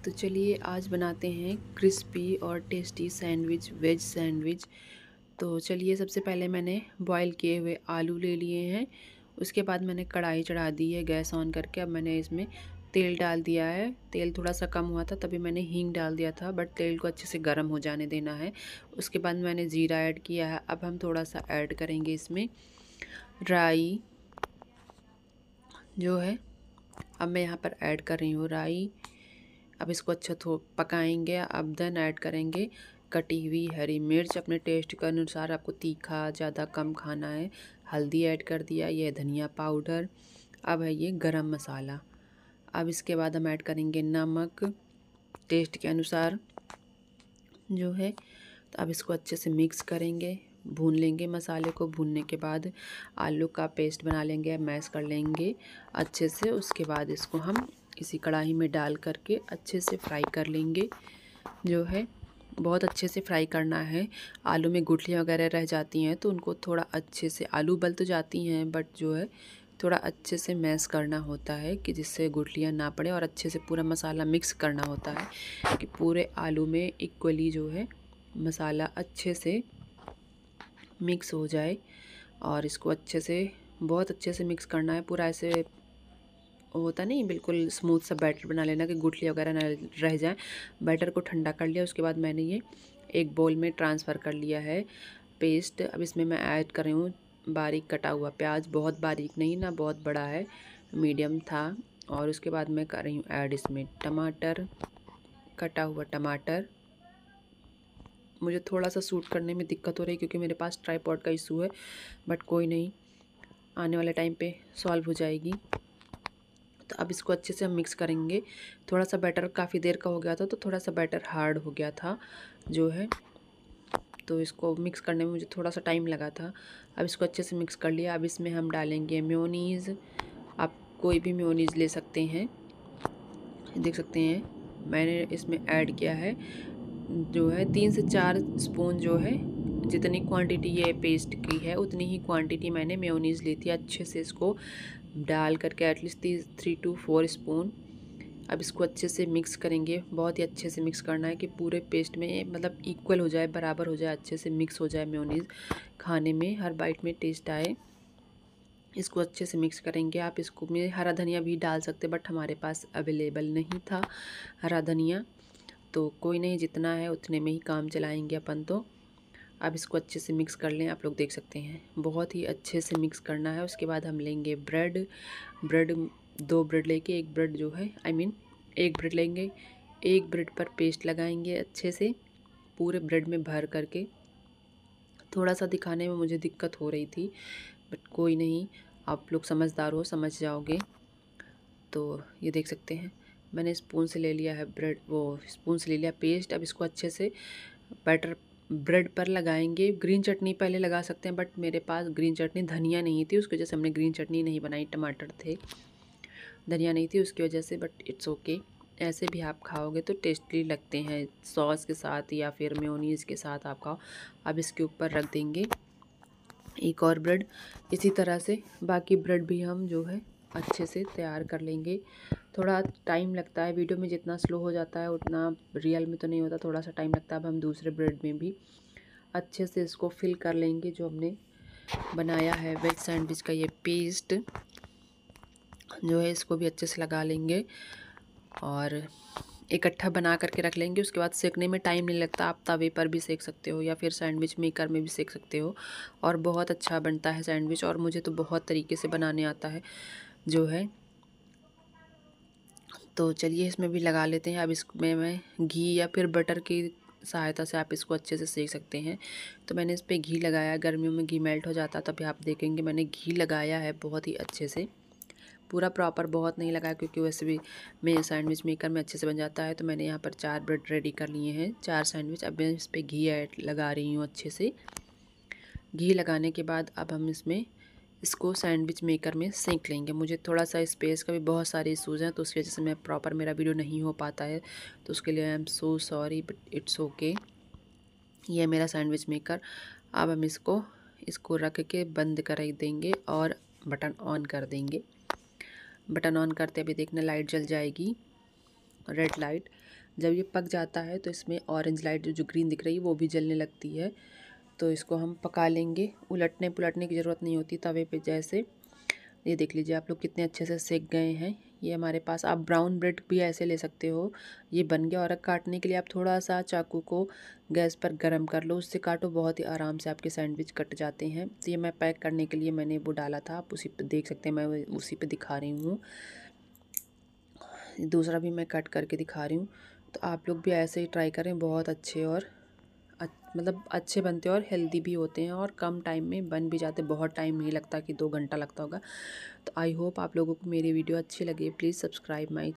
तो चलिए आज बनाते हैं क्रिस्पी और टेस्टी सैंडविच, वेज सैंडविच। तो चलिए सबसे पहले मैंने बॉईल किए हुए आलू ले लिए हैं। उसके बाद मैंने कढ़ाई चढ़ा दी है गैस ऑन करके। अब मैंने इसमें तेल डाल दिया है। तेल थोड़ा सा कम हुआ था तभी मैंने हींग डाल दिया था, बट तेल को अच्छे से गर्म हो जाने देना है। उसके बाद मैंने जीरा ऐड किया है। अब हम थोड़ा सा ऐड करेंगे इसमें राई जो है। अब मैं यहाँ पर ऐड कर रही हूँ राई। अब इसको अच्छा पकाएंगे। अब देन ऐड करेंगे कटी हुई हरी मिर्च अपने टेस्ट के अनुसार। आपको तीखा ज़्यादा कम खाना है। हल्दी ऐड कर दिया, ये धनिया पाउडर। अब है ये गरम मसाला। अब इसके बाद हम ऐड करेंगे नमक टेस्ट के अनुसार जो है। तो अब इसको अच्छे से मिक्स करेंगे, भून लेंगे मसाले को। भूनने के बाद आलू का पेस्ट बना लेंगे, मैश कर लेंगे अच्छे से। उसके बाद इसको हम इसी कढ़ाई में डाल करके अच्छे से फ्राई कर लेंगे जो है। बहुत अच्छे से फ्राई करना है। आलू में गुठलियाँ वगैरह रह जाती हैं तो उनको थोड़ा अच्छे से, आलू उबल तो जाती हैं बट जो है थोड़ा अच्छे से मैश करना होता है कि जिससे गुठलियाँ ना पड़े, और अच्छे से पूरा मसाला मिक्स करना होता है कि पूरे आलू में इक्वली जो है मसाला अच्छे से मिक्स हो जाए। और इसको अच्छे से, बहुत अच्छे से मिक्स करना है पूरा। ऐसे होता नहीं, बिल्कुल स्मूथ सा बैटर बना लेना कि गुठली वगैरह ना रह जाए। बैटर को ठंडा कर लिया। उसके बाद मैंने ये एक बोल में ट्रांसफ़र कर लिया है पेस्ट। अब इसमें मैं ऐड कर रही हूँ बारीक कटा हुआ प्याज। बहुत बारीक नहीं ना बहुत बड़ा है, मीडियम था। और उसके बाद मैं कर रही हूँ ऐड इसमें टमाटर, कटा हुआ टमाटर। मुझे थोड़ा सा शूट करने में दिक्कत हो रही है क्योंकि मेरे पास ट्राइपॉड का इशू है, बट कोई नहीं, आने वाले टाइम पे सॉल्व हो जाएगी। तो अब इसको अच्छे से हम मिक्स करेंगे। थोड़ा सा बैटर काफ़ी देर का हो गया था तो थोड़ा सा बैटर हार्ड हो गया था जो है, तो इसको मिक्स करने में मुझे थोड़ा सा टाइम लगा था। अब इसको अच्छे से मिक्स कर लिया। अब इसमें हम डालेंगे मेयोनीज़। आप कोई भी मेयोनीज़ ले सकते हैं। देख सकते हैं मैंने इसमें ऐड किया है जो है 3 से 4 स्पून जो है। जितनी क्वांटिटी ये पेस्ट की है उतनी ही क्वांटिटी मैंने मेयोनीज़ ली थी। अच्छे से इसको डाल करके एटलीस्ट 3 to 4 स्पून। अब इसको अच्छे से मिक्स करेंगे। बहुत ही अच्छे से मिक्स करना है कि पूरे पेस्ट में मतलब इक्वल हो जाए, बराबर हो जाए, अच्छे से मिक्स हो जाए मेयोनीज़, खाने में हर बाइट में टेस्ट आए। इसको अच्छे से मिक्स करेंगे। आप इसको में हरा धनिया भी डाल सकते, बट हमारे पास अवेलेबल नहीं था हरा धनिया, तो कोई नहीं, जितना है उतने में ही काम चलाएंगे अपन तो। अब इसको अच्छे से मिक्स कर लें। आप लोग देख सकते हैं बहुत ही अच्छे से मिक्स करना है। उसके बाद हम लेंगे ब्रेड। ब्रेड 2 ब्रेड लेके, एक ब्रेड जो है एक ब्रेड लेंगे। एक ब्रेड पर पेस्ट लगाएंगे अच्छे से पूरे ब्रेड में भर करके। थोड़ा सा दिखाने में मुझे दिक्कत हो रही थी, बट कोई नहीं, आप लोग समझदार हो, समझ जाओगे। तो ये देख सकते हैं मैंने स्पून से ले लिया है ब्रेड, वो स्पून से ले लिया पेस्ट। अब इसको अच्छे से बैटर ब्रेड पर लगाएंगे। ग्रीन चटनी पहले लगा सकते हैं, बट मेरे पास ग्रीन चटनी, धनिया नहीं थी, उसकी वजह से हमने ग्रीन चटनी नहीं बनाई। टमाटर थे, धनिया नहीं थी उसकी वजह से, बट इट्स ओके। ऐसे भी आप खाओगे तो टेस्टी लगते हैं, सॉस के साथ या फिर मेयोनीज़ के साथ आप खाओ। अब इसके ऊपर रख देंगे एक और ब्रेड। इसी तरह से बाकी ब्रेड भी हम जो है अच्छे से तैयार कर लेंगे। थोड़ा टाइम लगता है, वीडियो में जितना स्लो हो जाता है उतना रियल में तो नहीं होता, थोड़ा सा टाइम लगता है। अब हम दूसरे ब्रेड में भी अच्छे से इसको फिल कर लेंगे। जो हमने बनाया है वेज सैंडविच का ये पेस्ट जो है, इसको भी अच्छे से लगा लेंगे और इकट्ठा बना करके रख लेंगे। उसके बाद सेकने में टाइम नहीं लगता, आप तवे पर भी सेक सकते हो या फिर सैंडविच मेकर में भी सेक सकते हो, और बहुत अच्छा बनता है सैंडविच। और मुझे तो बहुत तरीके से बनाने आता है जो है। तो चलिए इसमें भी लगा लेते हैं। अब इसमें मैं घी या फिर बटर की सहायता से आप इसको अच्छे से सेक सकते हैं। तो मैंने इस पर घी लगाया। गर्मियों में घी मेल्ट हो जाता, तभी आप देखेंगे मैंने घी लगाया है बहुत ही अच्छे से। पूरा प्रॉपर बहुत नहीं लगाया क्योंकि वैसे भी मैं सैंडविच मेकर में अच्छे से बन जाता है। तो मैंने यहाँ पर 4 ब्रेड रेडी कर लिए हैं, 4 सैंडविच। अब मैं इस पर घी ऐड लगा रही हूँ अच्छे से। घी लगाने के बाद अब हम इसको सैंडविच मेकर में सेंक लेंगे। मुझे थोड़ा सा स्पेस का भी बहुत सारे इशूज़ हैं, तो उसकी वजह से मैं प्रॉपर मेरा वीडियो नहीं हो पाता है, तो उसके लिए I am so sorry, but it's okay. ये है मेरा सैंडविच मेकर। अब हम इसको रख के बंद कर देंगे और बटन ऑन कर देंगे। बटन ऑन करते अभी देखना लाइट जल जाएगी, रेड लाइट। जब ये पक जाता है तो इसमें ऑरेंज लाइट जो ग्रीन दिख रही है वो भी जलने लगती है। तो इसको हम पका लेंगे, उलटने पुलटने की ज़रूरत नहीं होती तवे पे। जैसे ये देख लीजिए आप लोग कितने अच्छे से सेक गए हैं। ये हमारे पास, आप ब्राउन ब्रेड भी ऐसे ले सकते हो। ये बन गया। और काटने के लिए आप थोड़ा सा चाकू को गैस पर गर्म कर लो, उससे काटो, बहुत ही आराम से आपके सैंडविच कट जाते हैं। तो ये मैं पैक करने के लिए मैंने वो डाला था, आप उसी पे देख सकते हैं, मैं उसी पे दिखा रही हूँ। दूसरा भी मैं कट करके दिखा रही हूँ। तो आप लोग भी ऐसे ही ट्राई करें, बहुत अच्छे और मतलब अच्छे बनते हैं और हेल्दी भी होते हैं और कम टाइम में बन भी जाते। बहुत टाइम नहीं लगता कि 2 घंटा लगता होगा। तो आई होप आप लोगों को मेरी वीडियो अच्छी लगी। Please subscribe my